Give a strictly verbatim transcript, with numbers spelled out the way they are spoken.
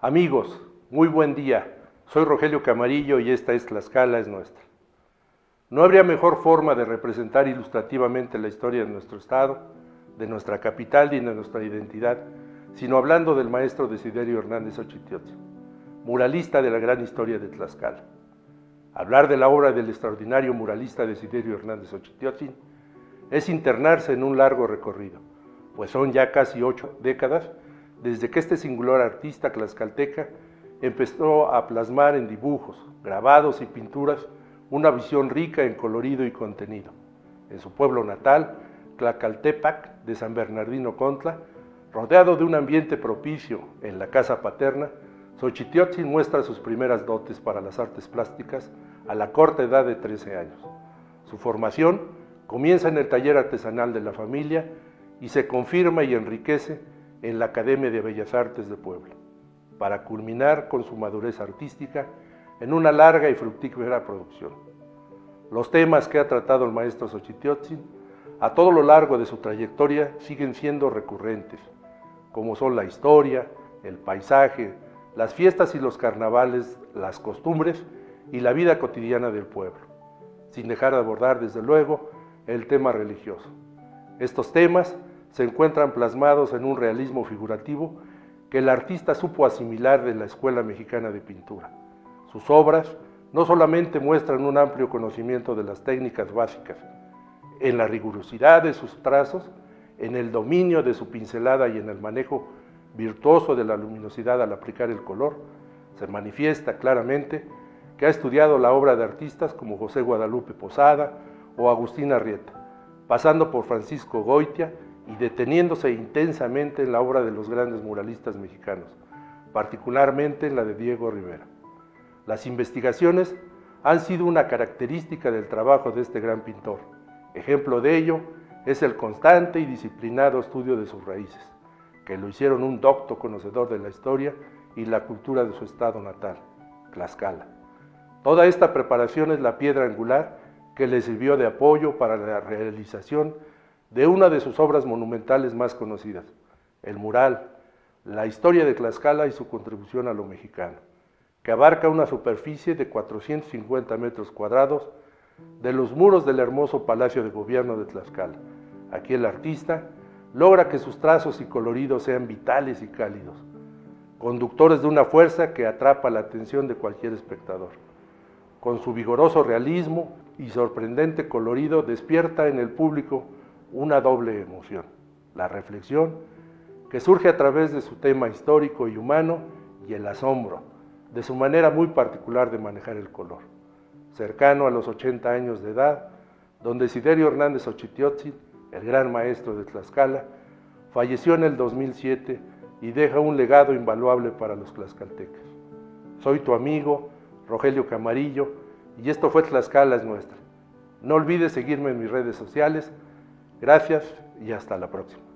Amigos, muy buen día. Soy Rogelio Camarillo y esta es Tlaxcala es nuestra. No habría mejor forma de representar ilustrativamente la historia de nuestro estado, de nuestra capital y de nuestra identidad, sino hablando del maestro Desiderio Hernández Ochtiotzin, muralista de la gran historia de Tlaxcala. Hablar de la obra del extraordinario muralista Desiderio Hernández Ochtiotzin es internarse en un largo recorrido, pues son ya casi ocho décadas desde que este singular artista tlaxcalteca empezó a plasmar en dibujos, grabados y pinturas una visión rica en colorido y contenido. En su pueblo natal, Tlaxcaltepac de San Bernardino Contla, rodeado de un ambiente propicio en la casa paterna, Xochitiotzin muestra sus primeras dotes para las artes plásticas a la corta edad de trece años. Su formación comienza en el taller artesanal de la familia y se confirma y enriquece en la Academia de Bellas Artes de Puebla, para culminar con su madurez artística en una larga y fructífera producción. Los temas que ha tratado el maestro Xochitiotzin a todo lo largo de su trayectoria siguen siendo recurrentes, como son la historia, el paisaje, las fiestas y los carnavales, las costumbres y la vida cotidiana del pueblo, sin dejar de abordar desde luego el tema religioso. Estos temas se encuentran plasmados en un realismo figurativo que el artista supo asimilar de la Escuela Mexicana de Pintura. Sus obras no solamente muestran un amplio conocimiento de las técnicas básicas, en la rigurosidad de sus trazos, en el dominio de su pincelada y en el manejo virtuoso de la luminosidad al aplicar el color, se manifiesta claramente que ha estudiado la obra de artistas como José Guadalupe Posada o Agustín Arrieta, pasando por Francisco Goitia y deteniéndose intensamente en la obra de los grandes muralistas mexicanos, particularmente en la de Diego Rivera. Las investigaciones han sido una característica del trabajo de este gran pintor. Ejemplo de ello es el constante y disciplinado estudio de sus raíces, que lo hicieron un docto conocedor de la historia y la cultura de su estado natal, Tlaxcala. Toda esta preparación es la piedra angular que le sirvió de apoyo para la realización de una de sus obras monumentales más conocidas, el mural, la historia de Tlaxcala y su contribución a lo mexicano, que abarca una superficie de cuatrocientos cincuenta metros cuadrados de los muros del hermoso Palacio de Gobierno de Tlaxcala. Aquí el artista logra que sus trazos y coloridos sean vitales y cálidos, conductores de una fuerza que atrapa la atención de cualquier espectador. Con su vigoroso realismo y sorprendente colorido despierta en el público una doble emoción, la reflexión, que surge a través de su tema histórico y humano, y el asombro, de su manera muy particular de manejar el color. Cercano a los ochenta años de edad, don Desiderio Hernández Ochtiotzin, el gran maestro de Tlaxcala, falleció en el dos mil siete y deja un legado invaluable para los tlaxcaltecas. Soy tu amigo, Rogelio Camarillo, y esto fue Tlaxcala es nuestra. No olvides seguirme en mis redes sociales. Gracias y hasta la próxima.